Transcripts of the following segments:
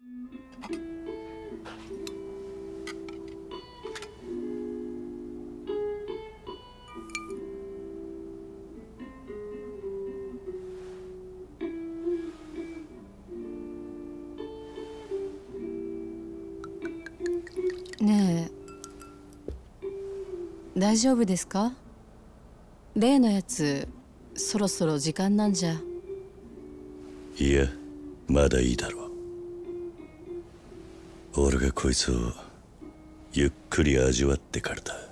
ねえ、大丈夫ですか？例のやつ、そろそろ時間なんじゃ。 いや、まだいいだろう。俺がこいつをゆっくり味わってからだ。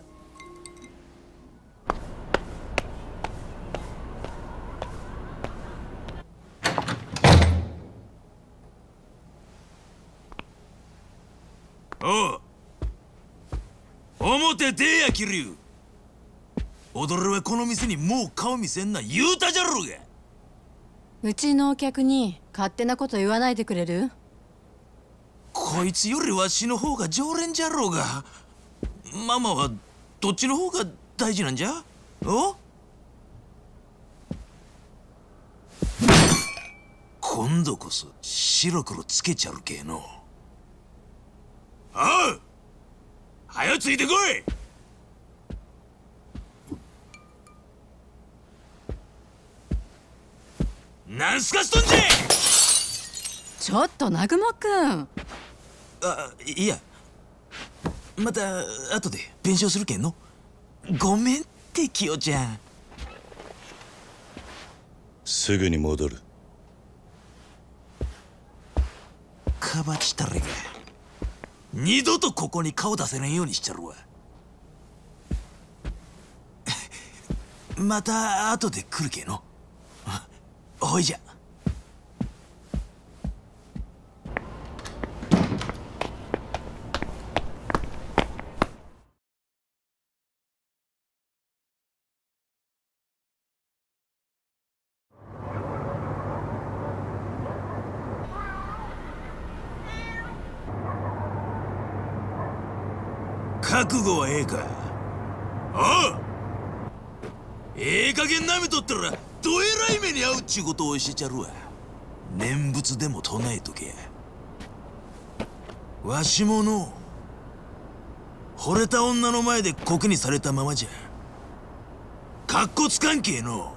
おう、表出や桐生。踊るはこの店にもう顔見せんな言うたじゃろうが。 うちのお客に勝手なこと言わないでくれる？ こいつよりわしの方が常連じゃろうが。ママはどっちの方が大事なんじゃ？お？今度こそ白黒つけちゃるけえの。おう、はよついてこい。なんすかしとんじゃ。 ちょっと南雲くん。 あ、いや、また後で弁償するけんの。ごめんってキヨちゃん。 すぐに戻る。 かばちたれが二度とここに顔出せれんようにしちゃるわ。また後で来るけの。ほいじゃ。覚悟はええか？おう、ええ加減なめとったらどえらい目に遭うっちゅうことを教えちゃるわ。念仏でも唱えとけや。わしもの惚れた女の前でコケにされたままじゃかっこつかんけえの。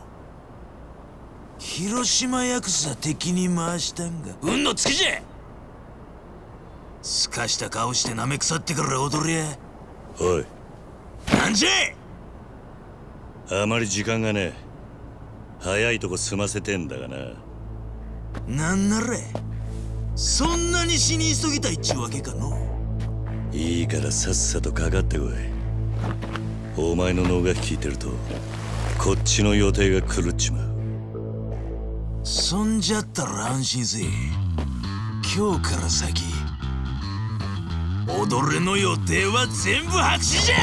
広島ヤクザ敵に回したんが運のつきじゃ。すかした顔してなめ腐ってから踊りや。 おい、 なんじゃ。 あまり時間がねえ。早いとこ済ませてんだがな。 なんならそんなに死に急ぎたいっちゅうわけかの。 いいからさっさとかかってこい。お前の脳が効いてるとこっちの予定が狂っちまう。 そんじゃったら安心せえ。今日から先踊れの予定は全部白紙じゃ。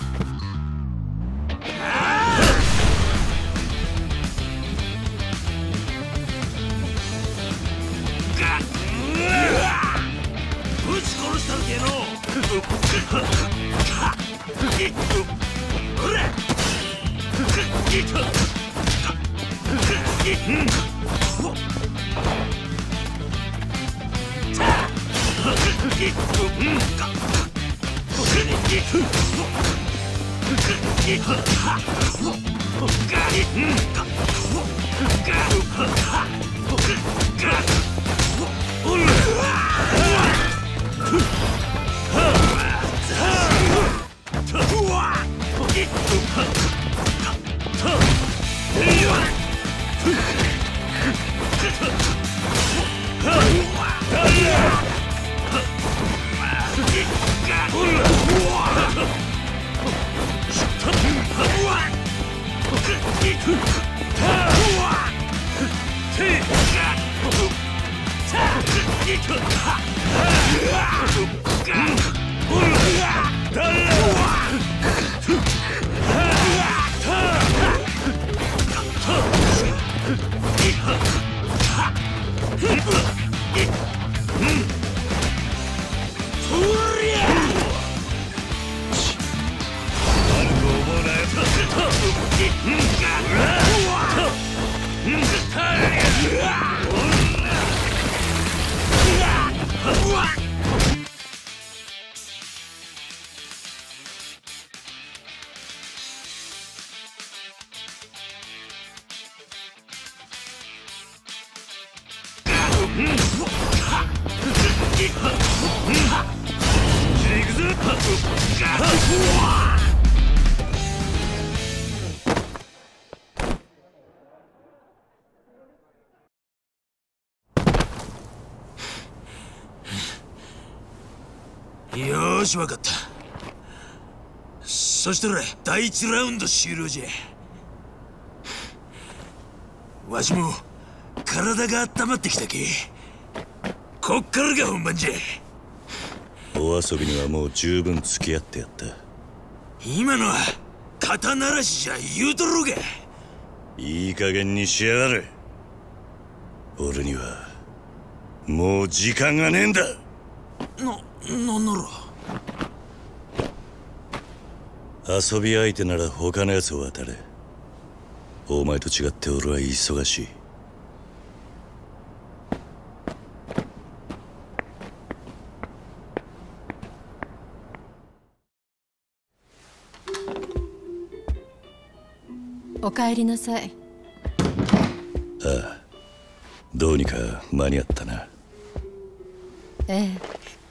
ぶち殺したるけの。ほら。うわよーし、わかった。そしたら第1ラウンド終了じゃ。わしも体が温まってきたけ。こっからが本番じゃ。 お遊びにはもう十分付き合ってやった。 今のは肩慣らしじゃ言うとろうが。 いい加減にしやがれ。俺にはもう時間がねえんだ。 なんなら遊び相手なら他のやつを当たれ。お前と違って俺は忙しい。 お帰りなさい。 ああ、どうにか間に合ったな。 ええ。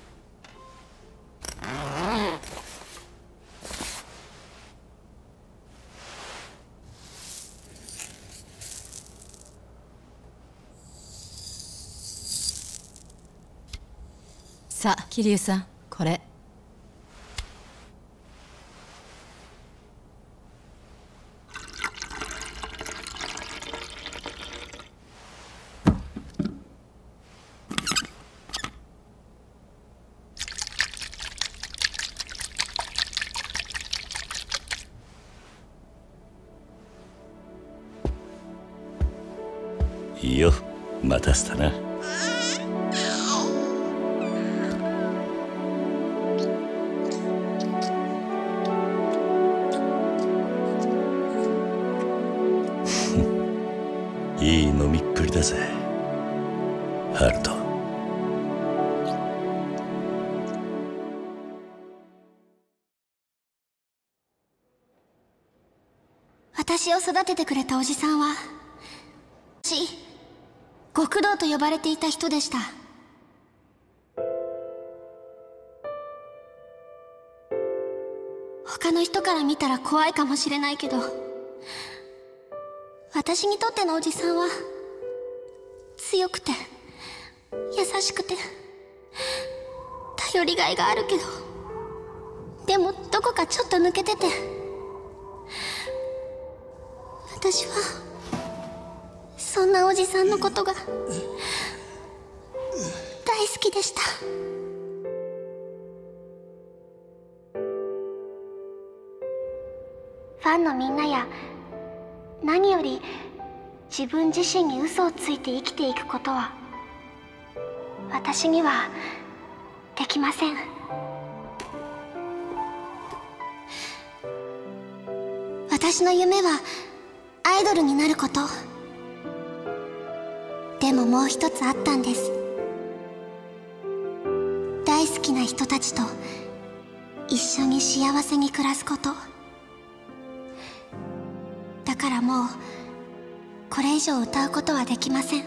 さあ、桐生さん、これ。 いいよ、待たせたな。いい飲みっぷりだぜ、ハルト。 私を育ててくれたおじさんは極道と呼ばれていた人でした。他の人から見たら怖いかもしれないけど、私にとってのおじさんは強くて優しくて頼りがいがあるけど、でもどこかちょっと抜けてて、私はそんなおじさんのことが大好きでした。ファンのみんなや何より自分自身に嘘をついて生きていくことは私にはできません。私の夢はアイドルになること。でももう一つあったんです。大好きな人たちと一緒に幸せに暮らすこと。だからもうこれ以上歌うことはできません。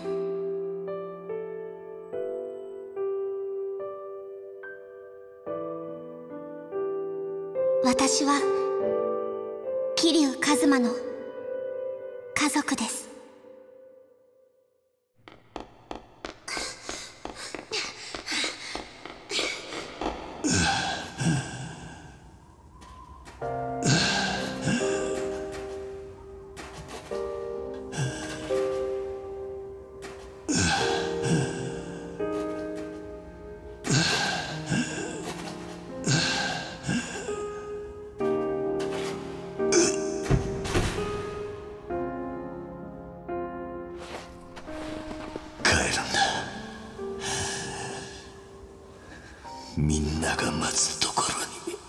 私は桐生一馬の家族です。 みんなが待つところに。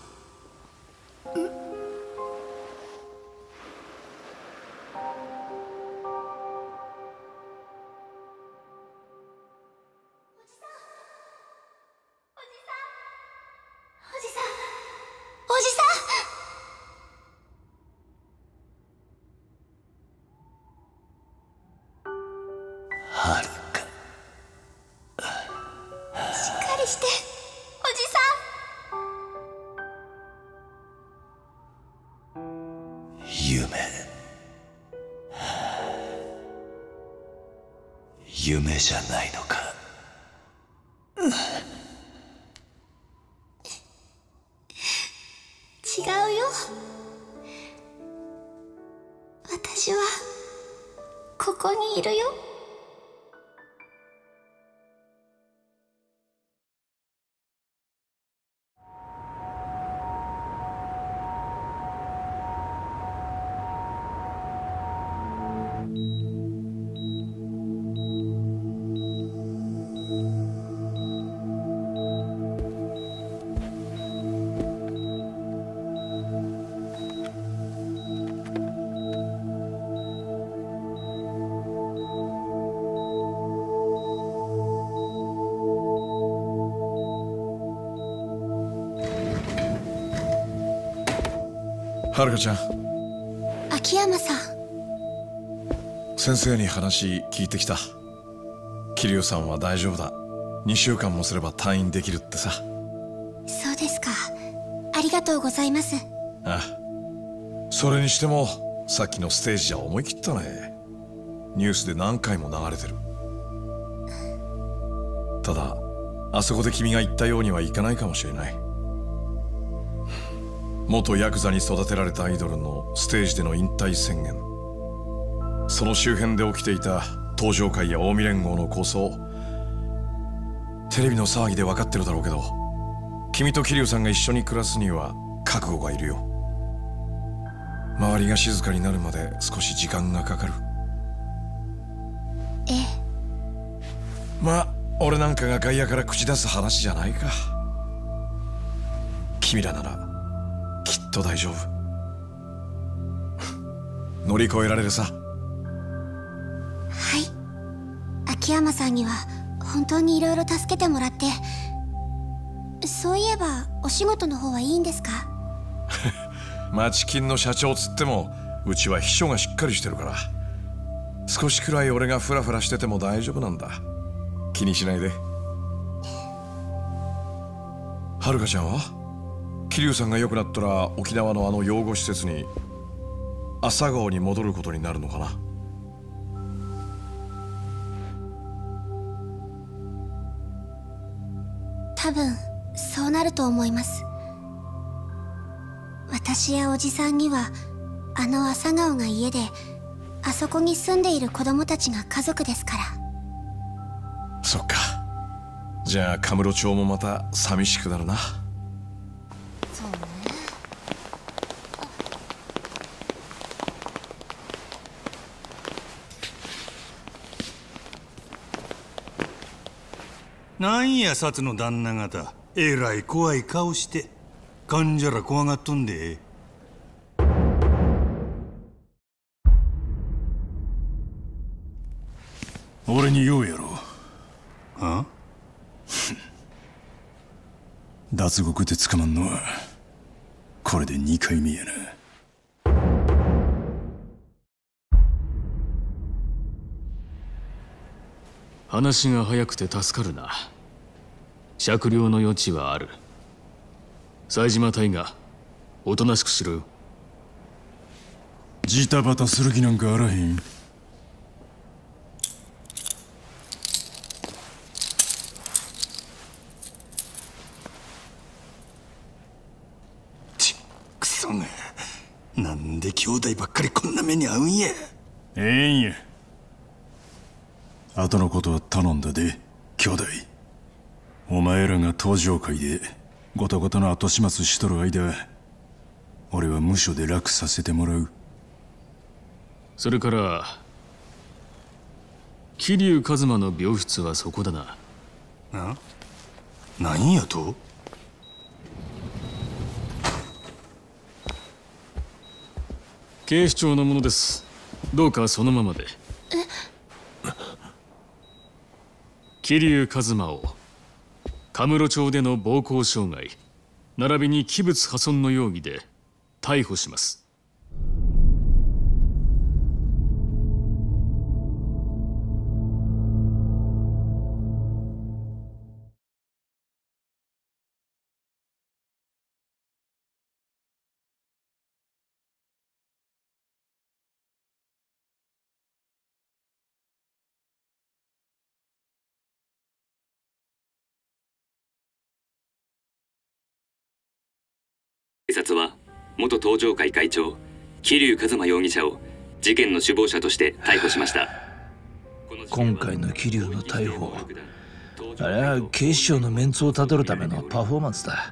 はるか、 しっかりし夢じゃないのか。 違うよ。私はここにいるよ。 はるかちゃん、 秋山さん。 先生に話聞いてきた。桐生さんは大丈夫だ。2週間もすれば退院できるってさ。 そうですか。ありがとうございます。 ああ、それにしてもさっきのステージじゃ思い切ったね。ニュースで何回も流れてる。ただあそこで君が言ったようにはいかないかもしれない。元ヤクザに育てられたアイドルのステージでの引退宣言、その周辺で起きていた東上会や近江連合の構想、テレビの騒ぎで分かってるだろうけど、君と桐生さんが一緒に暮らすには覚悟がいるよ。周りが静かになるまで少し時間がかかる。 ええ。 まあ俺なんかが外野から口出す話じゃないか。君らならきっと大丈夫。乗り越えられるさ。 はい。秋山さんには本当にいろいろ助けてもらって。そういえばお仕事の方はいいんですか？ 町金の社長つってもうちは秘書がしっかりしてるから、少しくらい俺がフラフラしてても大丈夫なんだ。気にしないで。はるかちゃんは桐生さんが良くなったら沖縄のあの養護施設に朝顔に戻ることになるのかな。 多分そうなると思います。私やおじさんにはあの朝顔が家で、あそこに住んでいる子供たちが家族ですから。 そっか。じゃあカムロ町もまた寂しくなるな。 そうね。 なんや薩の旦那方、えらい怖い顔して患者ら怖がっとんで。俺に言うやろ。は脱獄で捕まんのはこれで2回目やな。 話が早くて助かるな。酌量の余地はある。冴島隊がおとなしくしろよ。 ジタバタする気なんかあらへん。くそが、なんで兄弟ばっかりこんな目に遭うんや。ええんや。後のことは頼んだで、兄弟。お前らが東上会でごとごとの後始末しとる間、俺は無所で楽させてもらう。 それから桐生一馬の病室はそこだな。 何やと？ 警視庁のものです。どうかそのままで。桐生一馬をカムロ町での暴行傷害並びに器物破損の容疑で逮捕します。 察は元東上会会長桐生一馬容疑者を事件の首謀者として逮捕しました。 今回の桐生の逮捕、あれは警視庁のメンツをたどるためのパフォーマンスだ。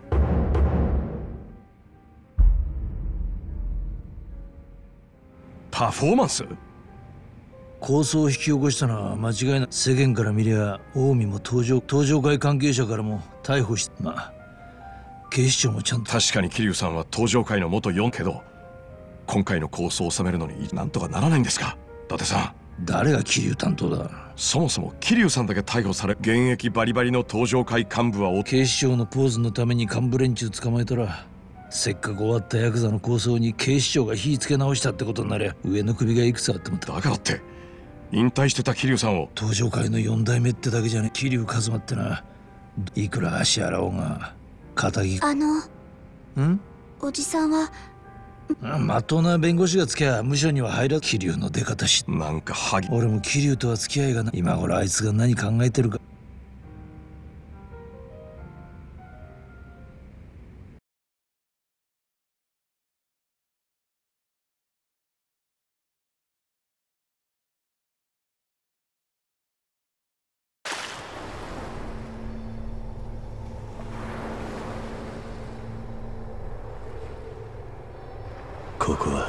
パフォーマンス？ 抗争を引き起こしたのは間違いない。世間から見りゃ近江も東上会関係者からも逮捕し、まあ警視庁もちゃんと。 確かに桐生さんは東上会の元4けど、今回の抗争を収めるのになんとかならないんですか？伊達さん。 誰が桐生担当だ？ そもそも桐生さんだけ逮捕され、現役バリバリの東上会幹部は警視庁のポーズのために幹部連中捕まえたら、せっかく終わったヤクザの抗争に警視庁が火つけ直したってことになりゃ、上の首がいくつあっても。 だからって引退してた桐生さんを。 東上会の4代目ってだけじゃね。桐生一馬ってな、いくら足洗おうが仇。 おじさんはまっとうな弁護士がつきゃ無所には入らず。桐生の出方し、 なんかハギ。 俺も桐生とは付き合いがない。今頃あいつが何考えてるか。 ここは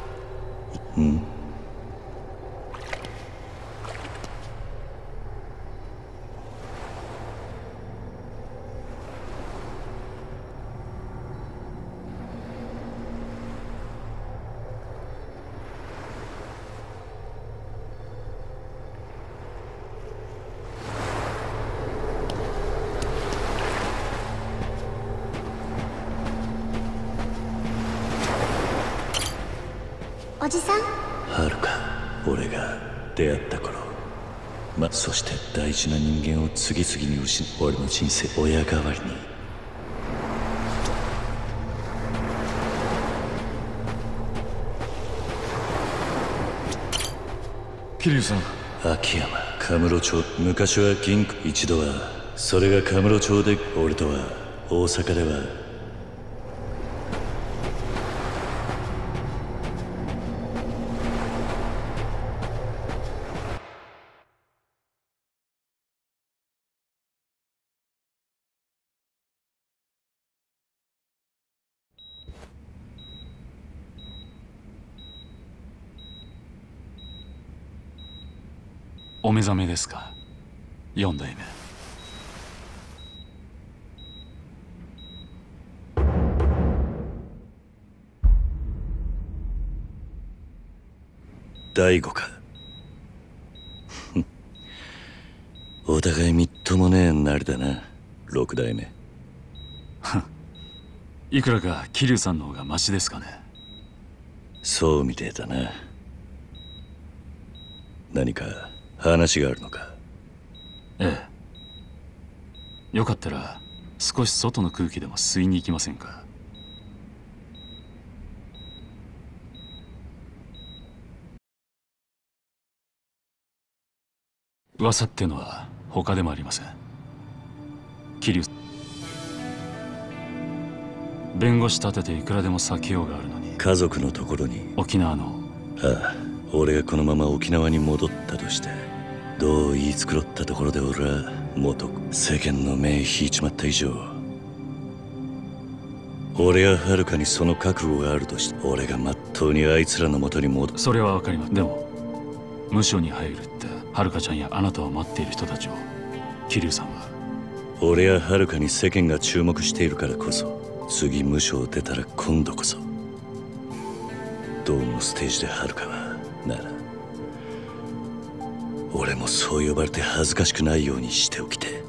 おじさん。 はるか、俺が出会った頃、そして大事な人間を次々に失う。俺の人生、親代わりに。 桐生さん。 秋山、カムロ町。昔は銀行、一度はそれがカムロ町で、俺とは大阪では。 お目覚めですか、4代目。 大悟か。お互いみっともねえなりだな、6代目。 いくらか桐生さんの方がマシですかね。 そうみてえだな。何か話があるのか。 ええ。よかったら少し外の空気でも吸いに行きませんか。噂ってのは他でもありません。桐生弁護士立てていくらでも避けようがあるのに。 家族のところに。 沖縄の。 ああ、俺がこのまま沖縄に戻ったとして、どう言い繕ったところで俺は元世間の目引いちまった以上、俺がはるかにその覚悟があるとして、俺がまっとうにあいつらの元に戻る。 それはわかります。でも無所に入るってはるかちゃんやあなたを待っている人たちを桐生さんは。 俺やはるかに世間が注目しているからこそ、次無所を出たら今度こそドームのステージではるかはなら、俺もそう呼ばれて恥ずかしくないようにしておきて。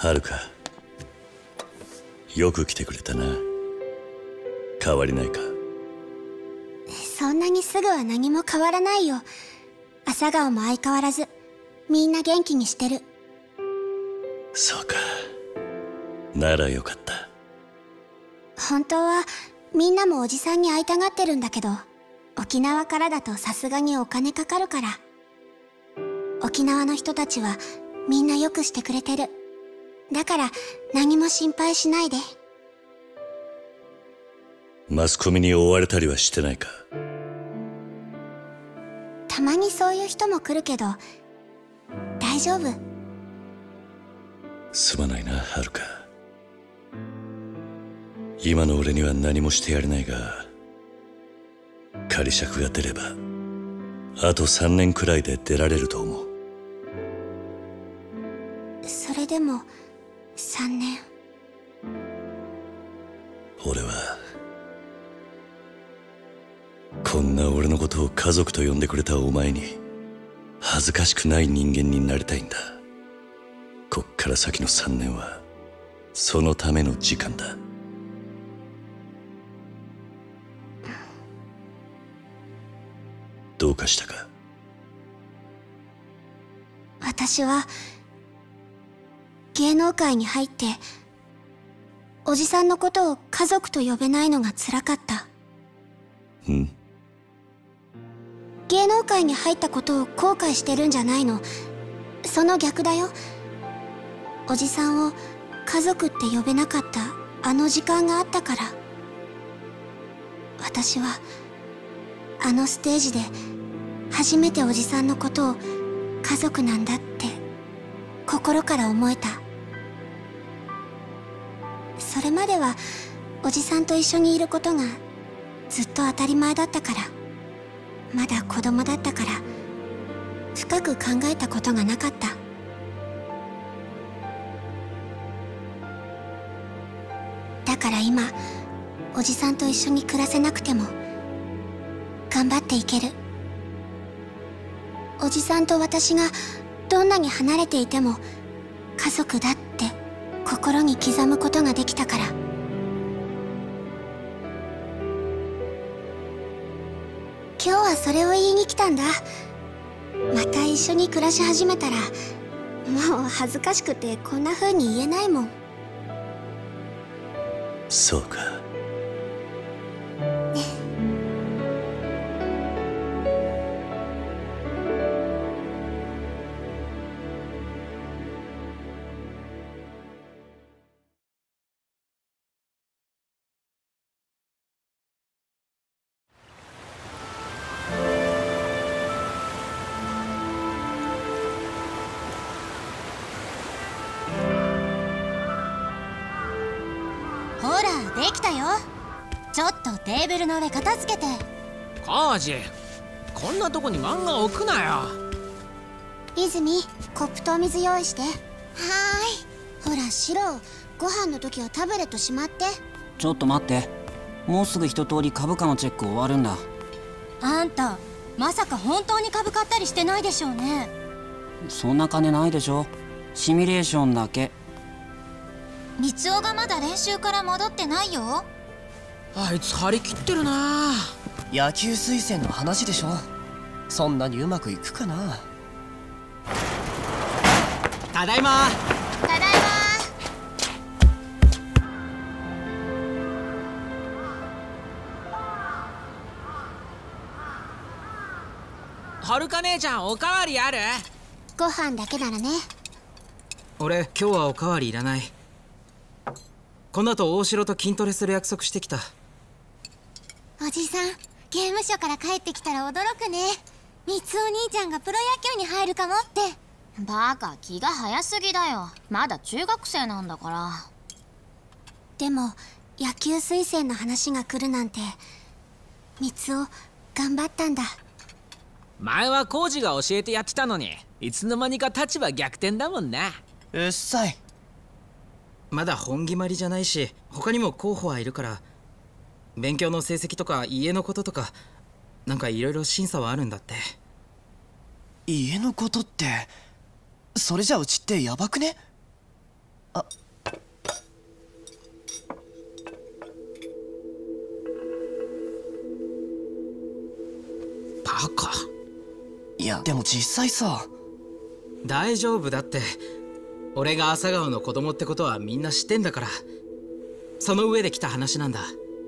はるか、よく来てくれたな。変わりないか？ そんなにすぐは何も変わらないよ。朝顔も相変わらずみんな元気にしてる。 そうか、ならよかった。 本当はみんなもおじさんに会いたがってるんだけど、沖縄からだとさすがにお金かかるから。沖縄の人たちはみんなよくしてくれてる。だから何も心配しないで。 マスコミに追われたりはしてないか？ たまにそういう人も来るけど大丈夫。 すまないな、はるか。今の俺には何もしてやれないが、仮釈が出ればあと3年くらいで出られると思う。 それでも3年。 俺はこんな俺のことを家族と呼んでくれたお前に恥ずかしくない人間になりたいんだ。こっから先の3年はそのための時間だ。どうかしたか？ 私は芸能界に入っておじさんのことを家族と呼べないのが辛かった。 ん？ 芸能界に入ったことを後悔してるんじゃないの。その逆だよ。おじさんを家族って呼べなかったあの時間があったから。私はあのステージで初めておじさんのことを家族なんだって心から思えた。それまではおじさんと一緒にいることがずっと当たり前だったから、まだ子供だったから深く考えたことがなかった。だから今おじさんと一緒に暮らせなくても頑張っていける。おじさんと私がどんなに離れていても家族だって心に刻むことができたから。今日はそれを言いに来たんだ。また一緒に暮らし始めたらもう恥ずかしくてこんな風に言えないもん。 そうか。 ほらできたよ。ちょっとテーブルの上片付けて。 カージ、こんなとこに漫画置くなよ。 泉、コップとお水用意して。はーい。ほらシロ、ご飯の時はタブレットしまって。 ちょっと待って、もうすぐ一通り株価のチェック終わるんだ。 あんたまさか本当に株買ったりしてないでしょうね。 そんな金ないでしょ。シミュレーションだけ。 三尾がまだ練習から戻ってないよ。 あいつ張り切ってるな。 野球推薦の話でしょ。そんなにうまくいくかな。 ただいま。 ただいま。 はるか姉ちゃん、おかわりある？ ご飯だけならね。 俺今日はおかわりいらない。この後大城と筋トレする約束してきた。 おじさん、刑務所から帰ってきたら驚くね。三尾兄ちゃんがプロ野球に入るかもって。バカ、気が早すぎだよ。まだ中学生なんだから。 でも野球推薦の話が来るなんて、三尾頑張ったんだ。 前はコウジが教えてやってたのに、いつの間にか立場逆転だもんな。 うっさい。 まだ本決まりじゃないし、他にも候補はいるから、勉強の成績とか家のこととか、なんかいろいろ審査はあるんだって。 家のことって、それじゃうちってやばくね？ バカ。 いやでも実際さ。 大丈夫だって。俺が朝顔の子供ってことはみんな知ってんだから。その上で来た話なんだ。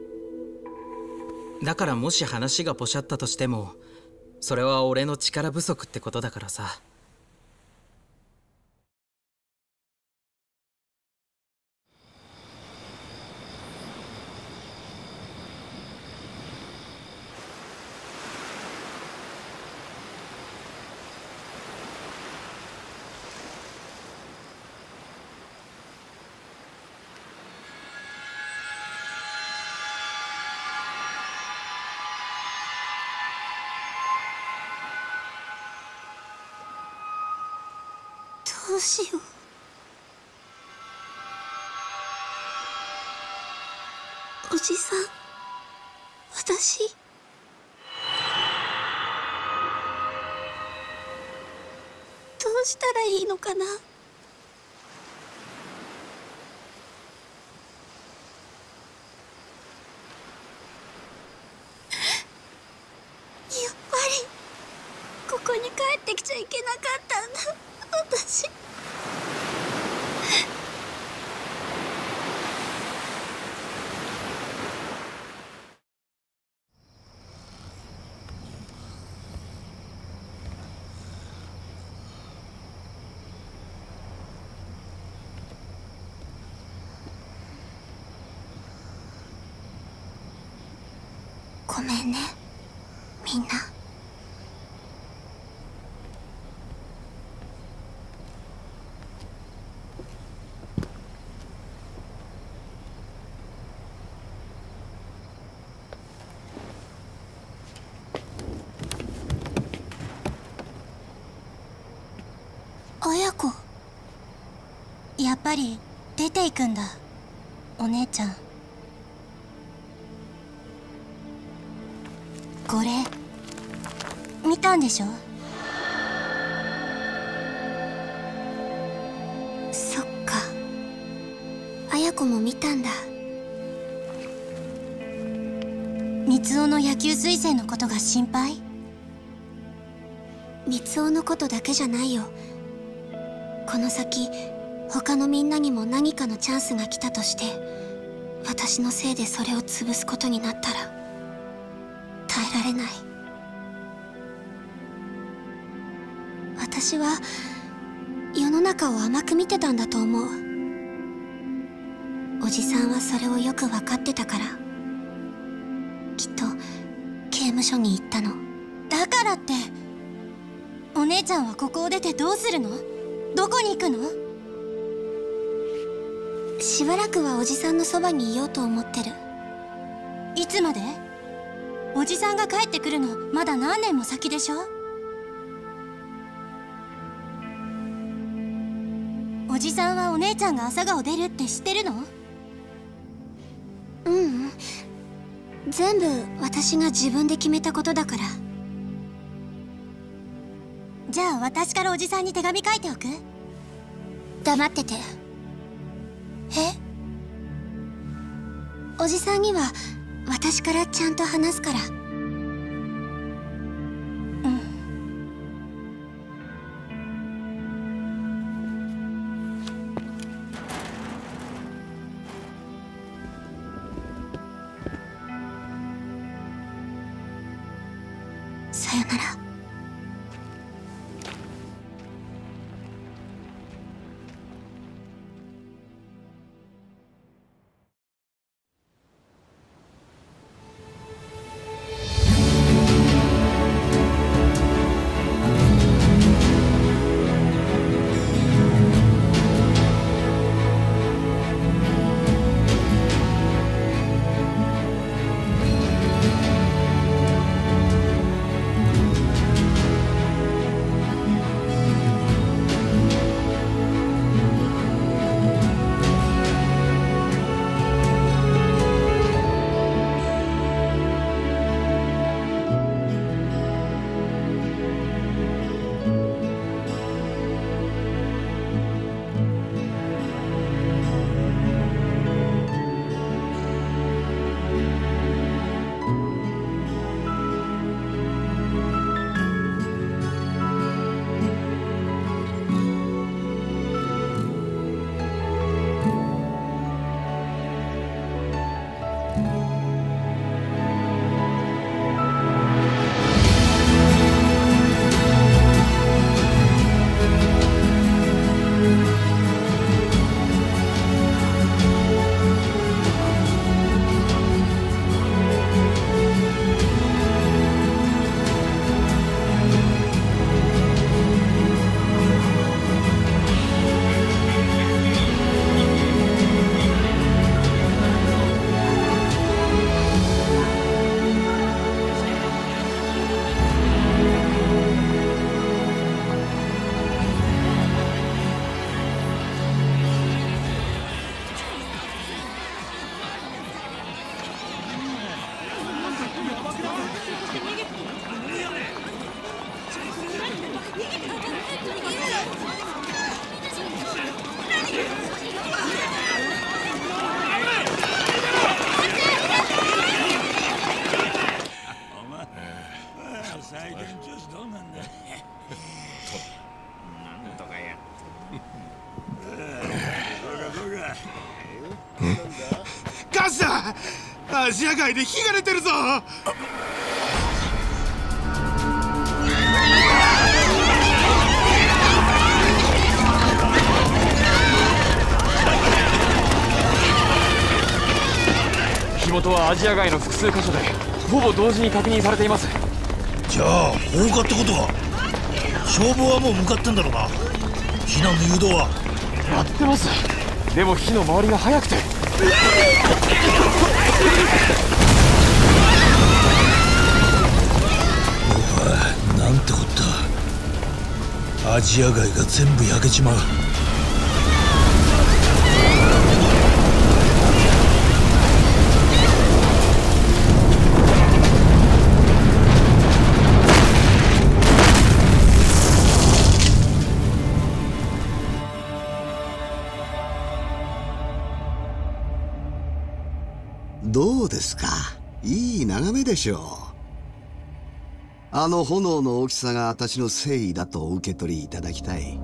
だからもし話がポシャったとしても、それは俺の力不足ってことだからさ。 どうしよう。おじさん、私どうしたらいいのかな。やっぱりここに帰ってきちゃいけなかったんだ、私。ごめんね、みんな。綾子、やっぱり出ていくんだ、お姉ちゃん。これ見たんでしょ。そっか、綾子も見たんだ。三生の野球推薦のことが心配？三生のことだけじゃないよ。この先他のみんなにも何かのチャンスが来たとして、私のせいでそれを潰すことになったら耐えられない。私は世の中を甘く見てたんだと思う。おじさんはそれをよく分かってたから、きっと刑務所に行ったの。だからってお姉ちゃんはここを出てどうするの？どこに行くの？しばらくはおじさんのそばにいようと思ってる。いつまで？おじさんが帰ってくるのまだ何年も先でしょ。おじさんはお姉ちゃんが朝顔出るって知ってるの？ううん、全部私が自分で決めたことだから。じゃあ私からおじさんに手紙書いておく？黙ってて。おじさんには私からちゃんと話すから。さよなら。 アジア街で火が出てるぞ。 火元はアジア街の複数箇所でほぼ同時に確認されています。 じゃあ放火ってことか。消防はもう向かってんだろうな。避難の誘導はやってます。でも火の回りが早くて。 お前なんてこった。アジア街が全部焼けちまう。 どうですか。いい眺めでしょう。あの炎の大きさが私の誠意だとお受け取りいただきたい。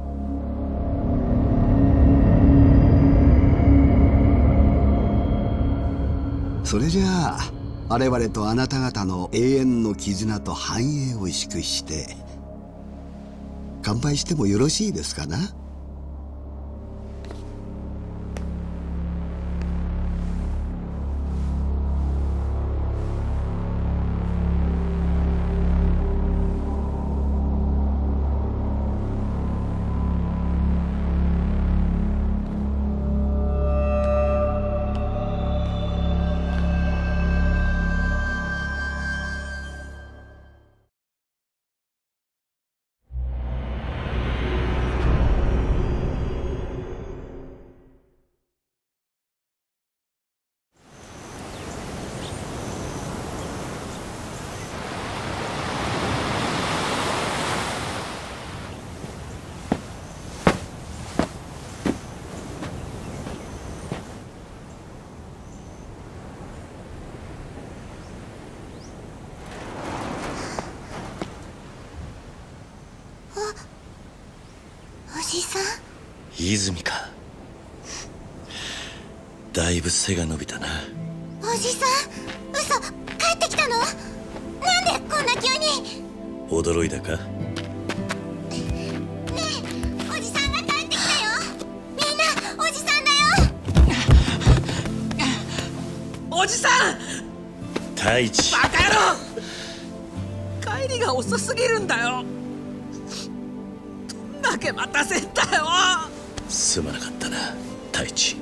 それじゃあ我々とあなた方の永遠の絆と繁栄を祝して乾杯してもよろしいですかな。 泉か。だいぶ背が伸びたな。 おじさん、嘘、帰ってきたの？なんでこんな急に？ 驚いたか。 ねえ、おじさんが帰ってきたよ。みんなおじさんだよ。 おじさん！ 太一。 バカ野郎！帰りが遅すぎるんだよ。どんだけ待たせんだよ。 すまなかったな、太一。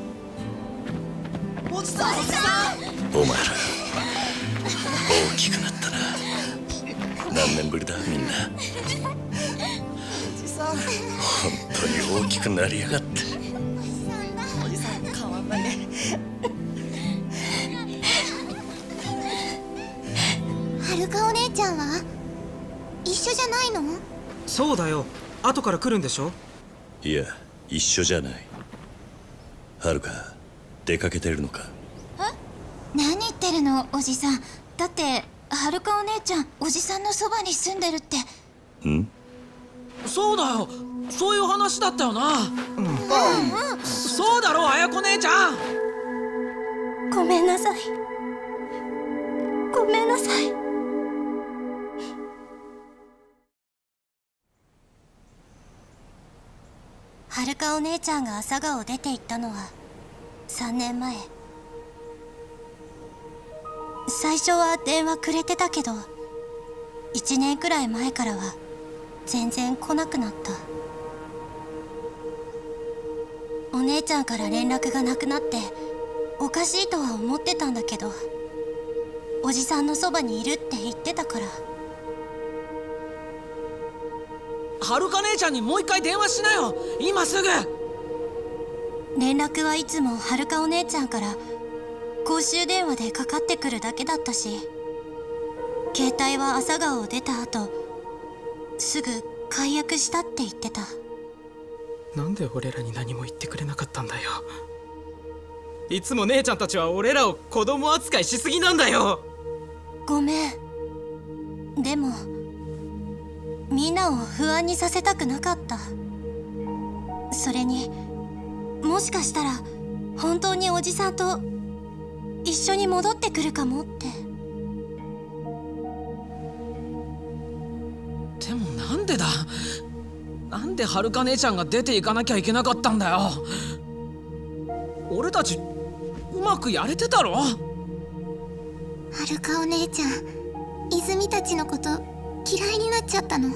おじさん、 お前ら大きくなったな。何年ぶりだみんな。 おじさん、 本当に大きくなりやがって。 おじさん変わんないね。 はるかお姉ちゃんは一緒じゃないの？ そうだよ、後から来るんでしょ。 いや、一緒じゃない。はるか出かけてるのか。 何言ってるの、おじさん。だってはるかお姉ちゃんおじさんのそばに住んでるって。 ん？ そうだよ、そういう話だったよな。そうだろ、綾子姉ちゃん。 ごめんなさい、ごめんなさい。はるかお姉ちゃんが朝顔を出て行ったのは3年前。最初は電話くれてたけど1年くらい前からは全然来なくなった。お姉ちゃんから連絡がなくなっておかしいとは思ってたんだけど、おじさんのそばにいるって言ってたから。 はるか姉ちゃんにもう一回電話しなよ、今すぐ。 連絡はいつもはるかお姉ちゃんから公衆電話でかかってくるだけだったし、携帯は朝顔を出た後すぐ解約したって言ってた。 なんで俺らに何も言ってくれなかったんだよ。いつも姉ちゃんたちは俺らを子供扱いしすぎなんだよ。 ごめん。でもみんなを不安にさせたくなかった。それにもしかしたら本当におじさんと一緒に戻ってくるかもって。 でもなんでだ、なんではるか姉ちゃんが出ていかなきゃいけなかったんだよ。俺たちうまくやれてたろ。 はるかお姉ちゃん、泉たちのこと嫌いになっちゃったの？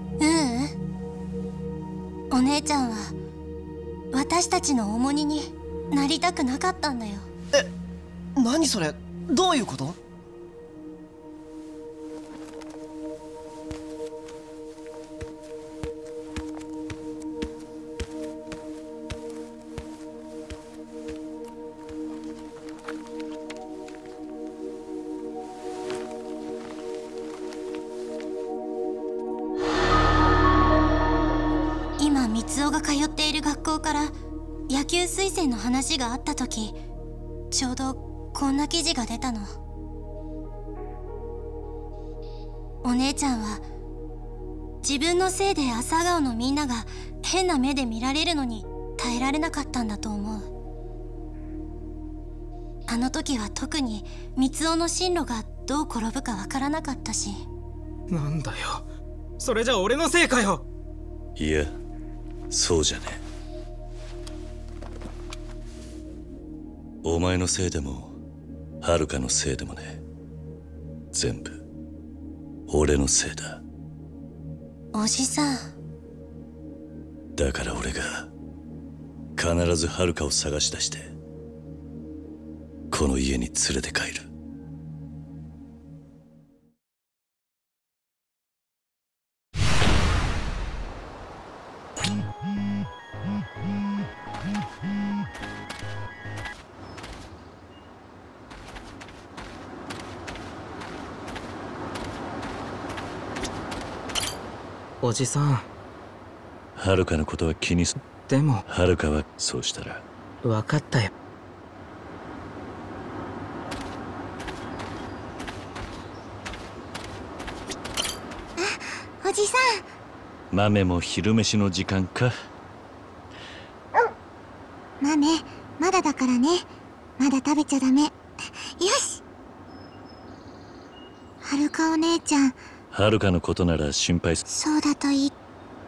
お姉ちゃんは私たちの重荷になりたくなかったんだよ。 何それ、どういうこと？ 今三尾が通っている学校から野球推薦の話があった時、ちょうどこんな記事が出たの。お姉ちゃんは自分のせいで朝顔のみんなが変な目で見られるのに耐えられなかったんだと思う。あの時は特に三尾の進路がどう転ぶかわからなかったし。 なんだよ、それじゃ俺のせいかよ。 いや、そうじゃねえ。お前のせいでもはるかのせいでもね、全部俺のせいだ。 おじさん。 だから俺が必ずはるかを探し出してこの家に連れて帰る。 おじさん、 はるかのことは気にす。 でもはるかはそうしたら。 分かったよ。 おじさん。豆も昼飯の時間か。 豆まだだからね。まだ食べちゃダメ。よし。はるかお姉ちゃん。 はるかのことなら心配す。 そうだといい。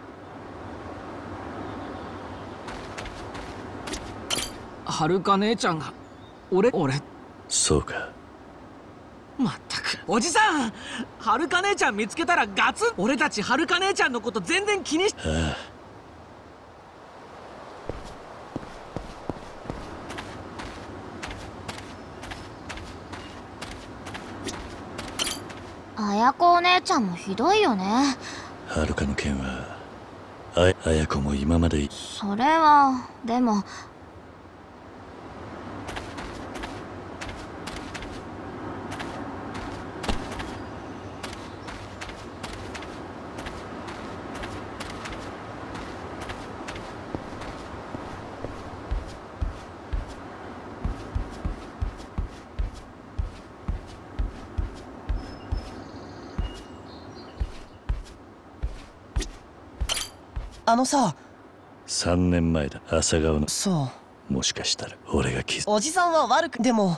はるか姉ちゃんが俺。 そうか。 まったくおじさん、はるか姉ちゃん見つけたらガツン。俺たちはるか姉ちゃんのこと全然気にし。 綾子お姉ちゃんもひどいよね。 はるかの件は綾子も今まで。 それはでも。 あのさ、 3年前だ。朝顔の。 そもしかしたら俺が気づ。 おじさんは悪く。でも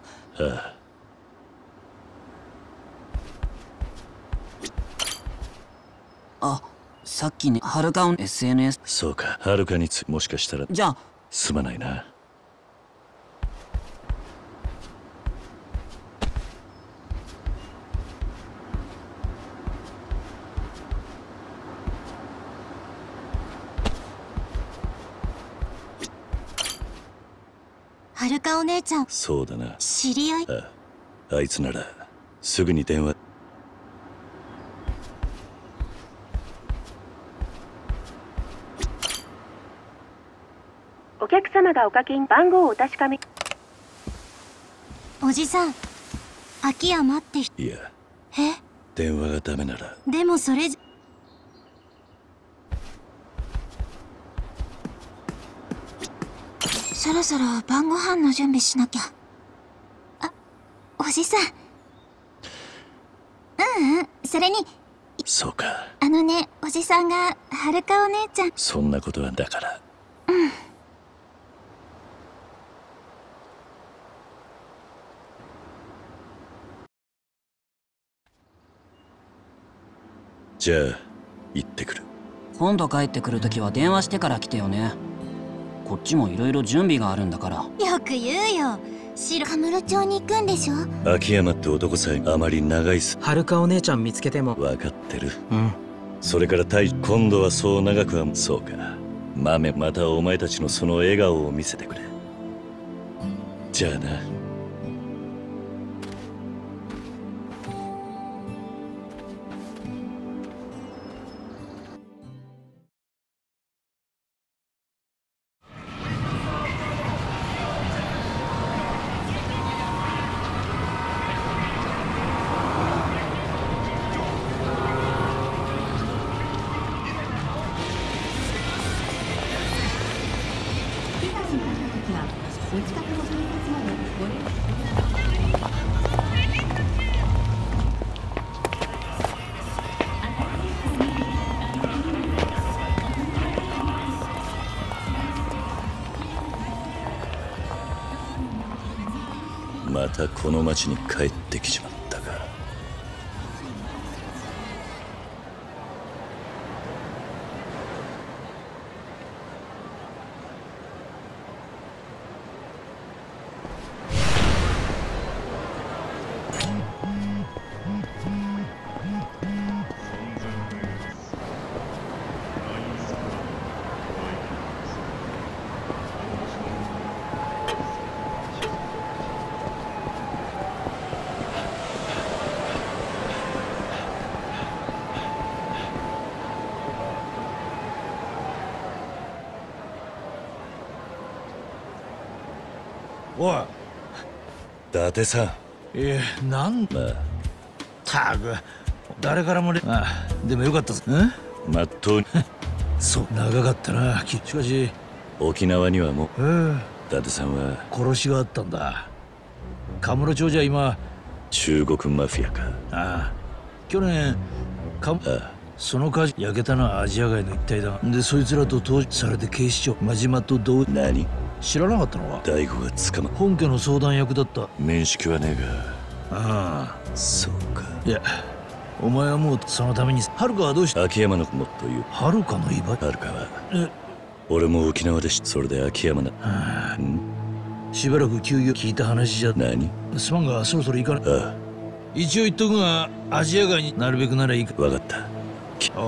さっきね、はるかの SNS。 そうか、はるかにもしかしたら。 じゃあすまないな。 はるかお姉ちゃん。 そうだな。 知り合い。 あいつならすぐに電話。 お客様がおかけに番号をお確かめ。 おじさん、秋山って人。 いや、 え？ 電話がダメなら。 でもそれじゃ。そろそろ晩ご飯の準備しなきゃ。おじさん。それに。 そうか。 あのね、おじさんがはるかお姉ちゃん。 そんなことはだから。 じゃあ行ってくる。 今度帰ってくるときは電話してから来てよね。こっちもいろいろ準備があるんだから。 よく言うよ。カムロ町に行くんでしょ。 秋山って男さえあまり長いす。 はるかお姉ちゃん見つけても。 分かってる。 うん。 それから今度はそう長くは。そうか。豆、またお前たちのその笑顔を見せてくれ。じゃあな。またこの町に帰ってきちまったか。 おい、 伊達さん。 なんだ。たく誰からもでもよかったぞ。 まっとうに。 そう長かったな。しかし沖縄にはもう伊達さんは殺しがあったんだ。カムロ町じゃ今中国マフィアか。 ああ、去年その火事焼けたのはアジア街の一帯だ。でそいつらと統治されて警視庁真島と同。 何知らなかったのか。 大悟が捕ま本家の相談役だった。 面識はねえが。 ああ、 そうか。 いや、お前はもうそのために。はるかはどうした。 秋山のもっと言う。 はるかの居場。 はるかは俺も沖縄でそれで秋山な。 しばらく休業聞いた話じゃ。 何。 すまんがそろそろ行かない。一応言っとくがアジア街になるべくならいいか。 分かった。 ああ。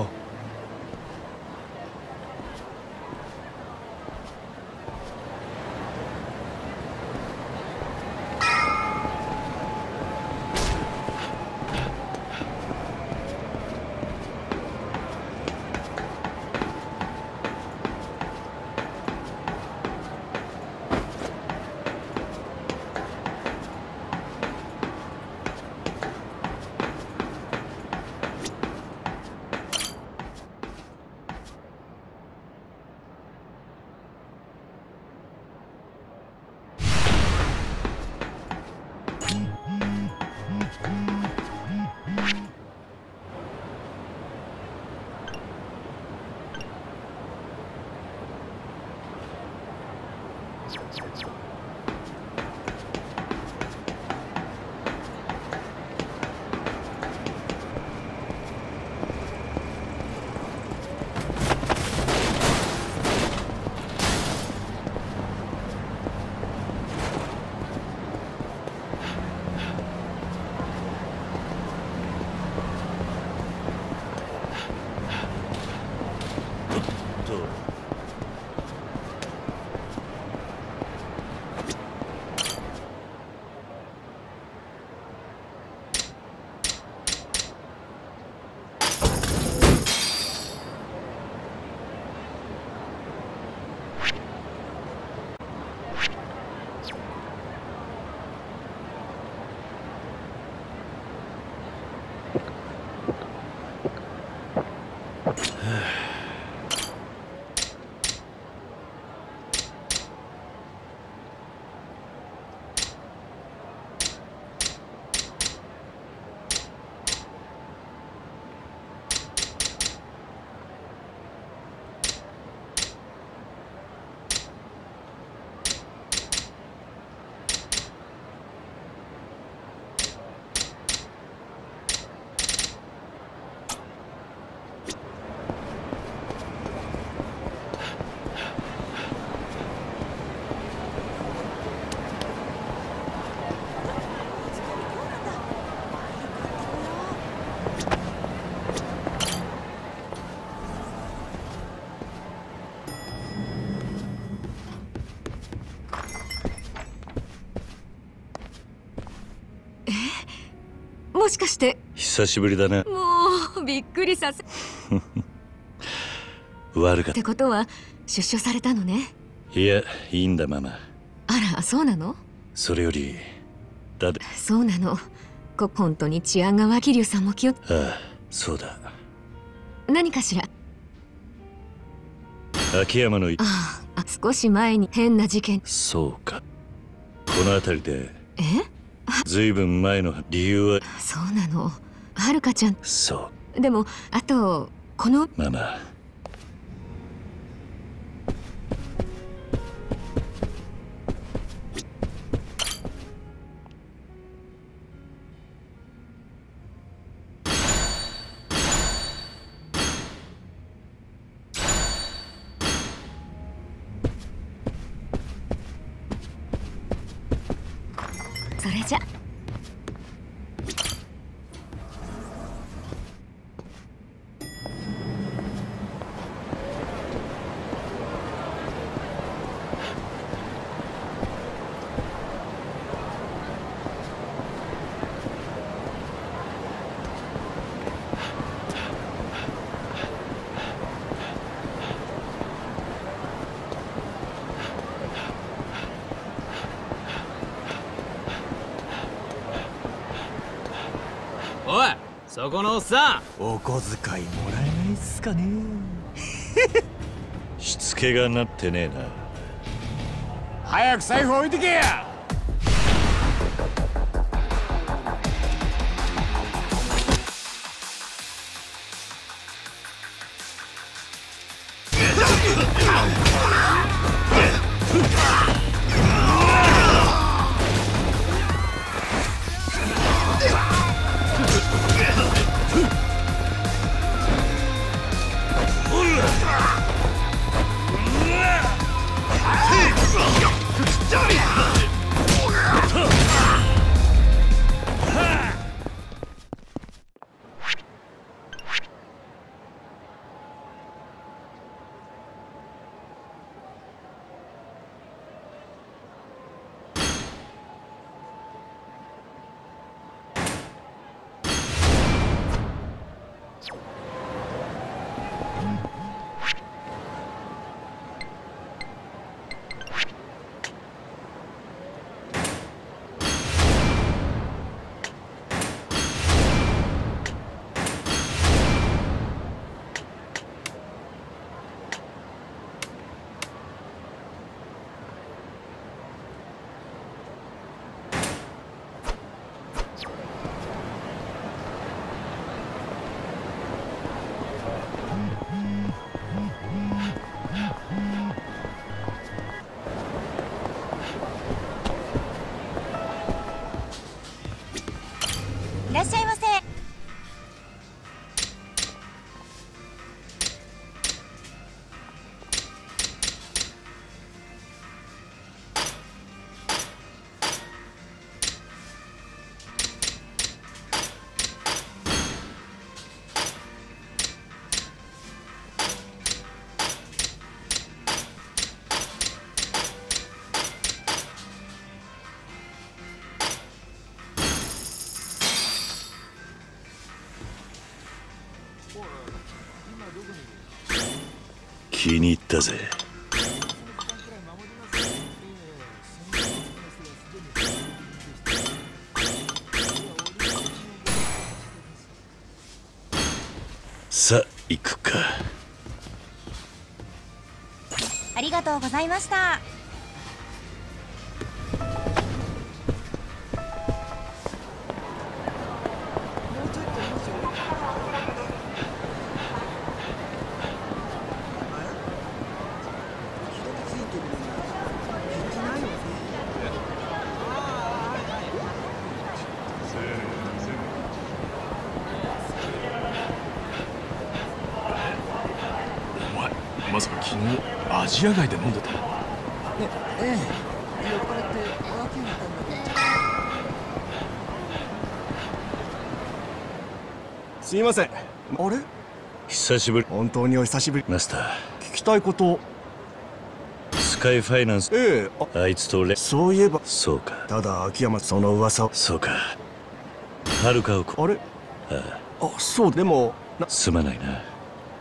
久しぶりだな。 もうびっくりさせ悪かっってことは出所されたのね。 た。いや、いいんだママ。 あら、そうなの？ それよりだって。 そうなの。本当に治安が和気流さんも気を。 ああ、そうだ。 何かしら。 秋山の少し前に変な事件。 そうか。この辺りでえ？ ずいぶん前の理由は。 そうなの。はるかちゃん。 そう。 でもあとこのママ。 それじゃ。 おい、そこのおっさん、お小遣いもらえないっすかね。 しつけがなってねえな。 早く財布置いてけや。 いらっしゃいませ。 気に入ったぜ。さあ行くか。 ありがとうございました。 まさか昨日アジア街で飲んでたの？ ええ、酔っ払ってわけにいったんだけど。すいません。あれ？ 久しぶり。 本当にお久しぶり。 マスター。 聞きたいこと。 スカイファイナンス。 ええ、 あいつと俺。 そういえば。 そうか。 ただ秋山その噂を。 そうか。はるかを。 あれ？ ああ、そうでもすまないな。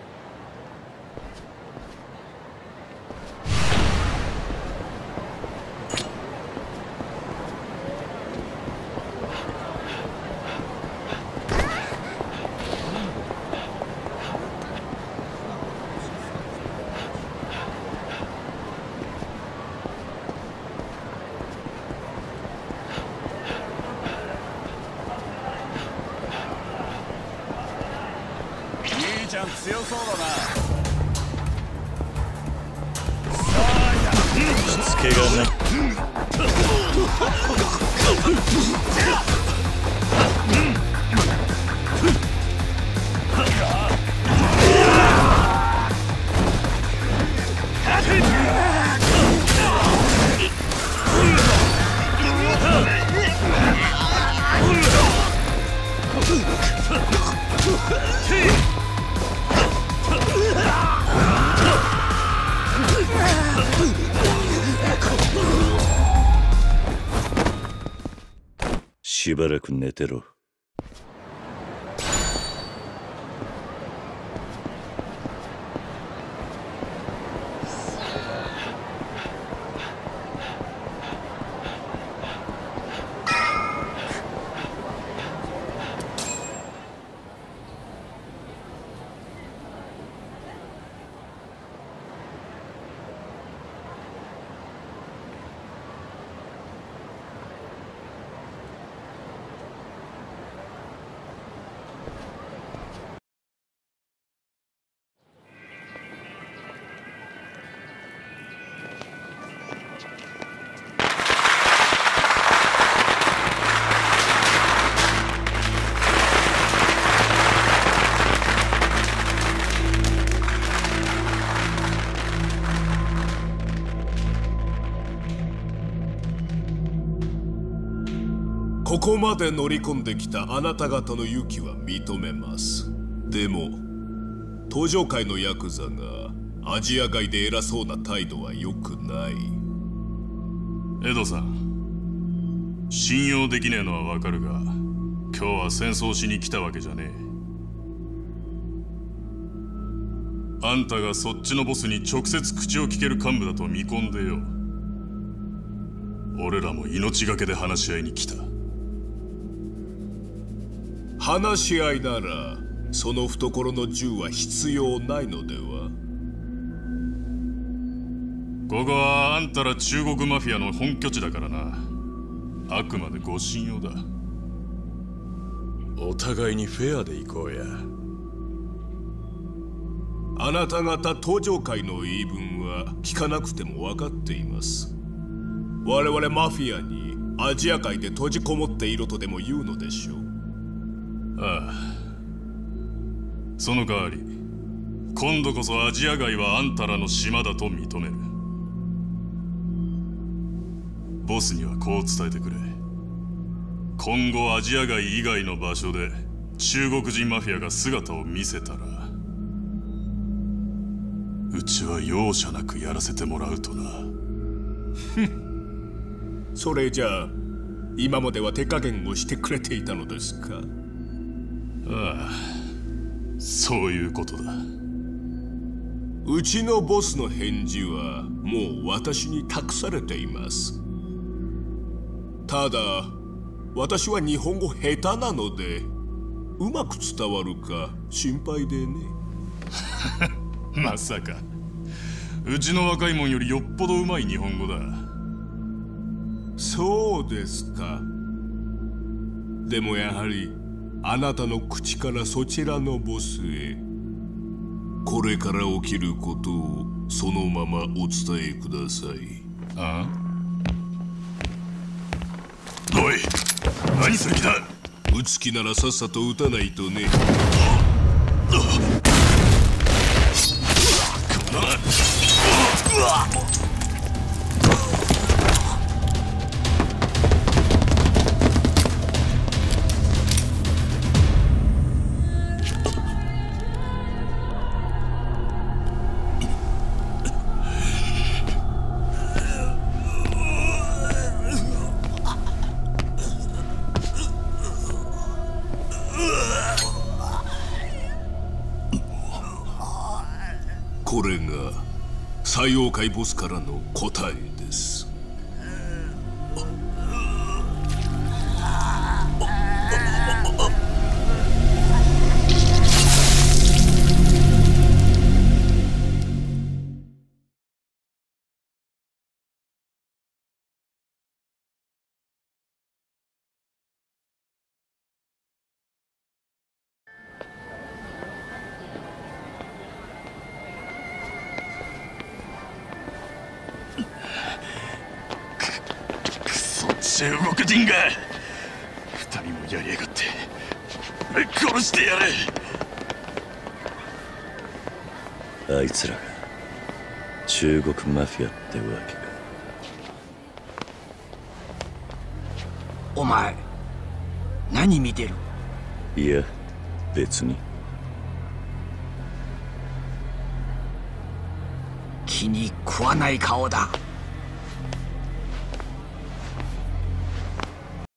強そうだな。 しつけがない。しばらく寝てろ。 ここまで乗り込んできたあなた方の勇気は認めます。でも登場界のヤクザがアジア外で偉そうな態度は良くない。 エドさん、信用できねえのはわかるが、今日は戦争しに来たわけじゃねえ。あんたがそっちのボスに直接口を聞ける幹部だと見込んでよ。俺らも命がけで話し合いに来た。 話し合いならその懐の銃は必要ないのでは。 ここはあんたら中国マフィアの本拠地だからな。あくまでご信用だ。 お互いにフェアで行こうや。 あなた方登場界の言い分は聞かなくても分かっています。我々マフィアにアジア界で閉じこもっていろとでも言うのでしょう。 ああ、その代わり今度こそアジア外はあんたらの島だと認める。ボスにはこう伝えてくれ。今後アジア外以外の場所で中国人マフィアが姿を見せたら、うちは容赦なくやらせてもらうとな。 それじゃあ今までは手加減をしてくれていたのですか？ ああ、そういうことだ。 うちのボスの返事はもう私に託されています。ただ私は日本語下手なのでうまく伝わるか心配でね。 まさかうちの若いもんよりよっぽどうまい日本語だ。 そうですか。でもやはりあなたの口からそちらのボスへこれから起きることをそのままお伝えください。 ああ、おい、何する気だ。 撃つ気ならさっさと撃たないとね。 これが採用界ボスからの答えです。 中国人が二人もやりやがって殺してやれ。 あいつらが中国マフィアってわけか。 お前何見てる？ いや別に。 気に食わない顔だ。